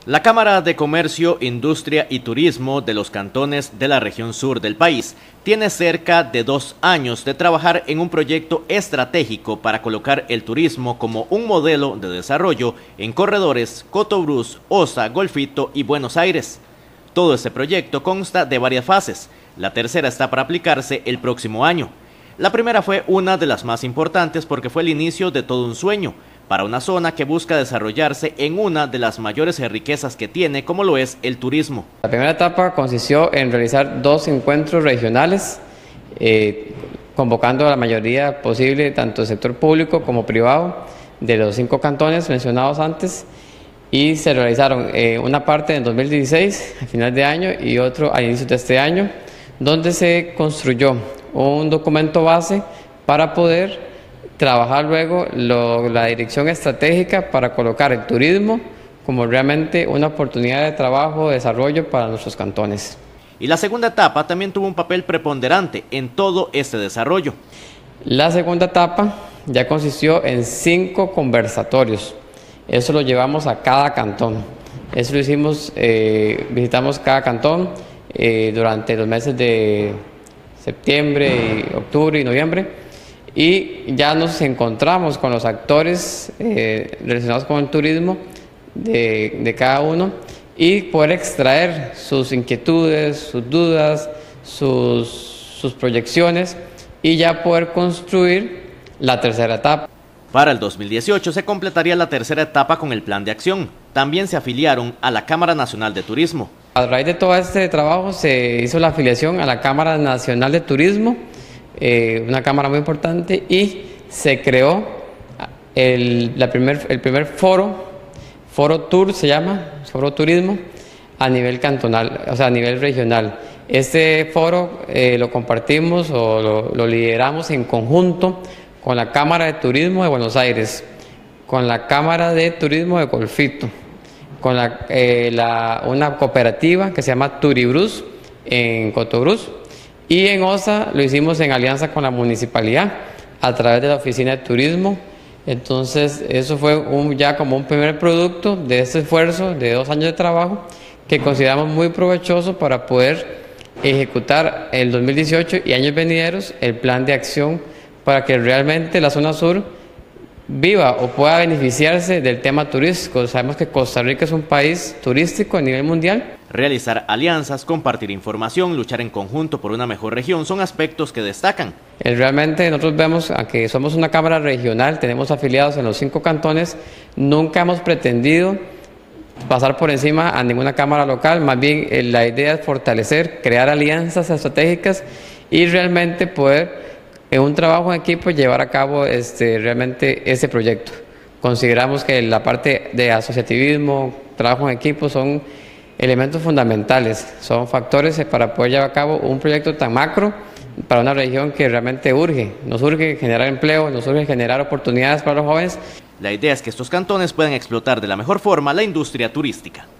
La Cámara de Comercio, Industria y Turismo de los cantones de la región sur del país tiene cerca de 2 años de trabajar en un proyecto estratégico para colocar el turismo como un modelo de desarrollo en corredores Cotobruz, Osa, Golfito y Buenos Aires. Todo este proyecto consta de varias fases. La tercera está para aplicarse el próximo año. La primera fue una de las más importantes porque fue el inicio de todo un sueño para una zona que busca desarrollarse en una de las mayores riquezas que tiene, como lo es el turismo. La primera etapa consistió en realizar 2 encuentros regionales, convocando a la mayoría posible, tanto del sector público como privado, de los 5 cantones mencionados antes, y se realizaron una parte en 2016, a final de año, y otro a inicios de este año, donde se construyó un documento base para poder trabajar luego la dirección estratégica para colocar el turismo como realmente una oportunidad de trabajo, de desarrollo para nuestros cantones. Y la segunda etapa también tuvo un papel preponderante en todo este desarrollo. La segunda etapa ya consistió en 5 conversatorios. Eso lo llevamos a cada cantón. Eso lo hicimos, visitamos cada cantón durante los meses de septiembre, octubre y noviembre. Y ya nos encontramos con los actores relacionados con el turismo de cada uno y poder extraer sus inquietudes, sus dudas, sus proyecciones y ya poder construir la tercera etapa. Para el 2018 se completaría la tercera etapa con el plan de acción. También se afiliaron a la Cámara Nacional de Turismo. A raíz de todo este trabajo se hizo la afiliación a la Cámara Nacional de Turismo, una cámara muy importante, y se creó el primer foro tour, se llama, foro turismo, a nivel cantonal, o sea, a nivel regional. Este foro lo compartimos o lo lideramos en conjunto con la Cámara de Turismo de Buenos Aires, con la Cámara de Turismo de Golfito, con una cooperativa que se llama Turibruz en Cotobruz, y en Osa lo hicimos en alianza con la municipalidad a través de la oficina de turismo. Entonces eso fue ya como un primer producto de este esfuerzo de 2 años de trabajo que consideramos muy provechoso para poder ejecutar el 2018 y años venideros el plan de acción para que realmente la zona sur viva o pueda beneficiarse del tema turístico. Sabemos que Costa Rica es un país turístico a nivel mundial. Realizar alianzas, compartir información, luchar en conjunto por una mejor región son aspectos que destacan. Realmente nosotros vemos que somos una cámara regional, tenemos afiliados en los 5 cantones, nunca hemos pretendido pasar por encima a ninguna cámara local, más bien la idea es fortalecer, crear alianzas estratégicas y realmente poder en un trabajo en equipo llevar a cabo realmente ese proyecto. Consideramos que la parte de asociativismo, trabajo en equipo son elementos fundamentales, son factores para poder llevar a cabo un proyecto tan macro para una región que realmente urge. Nos urge generar empleo, nos urge generar oportunidades para los jóvenes. La idea es que estos cantones puedan explotar de la mejor forma la industria turística.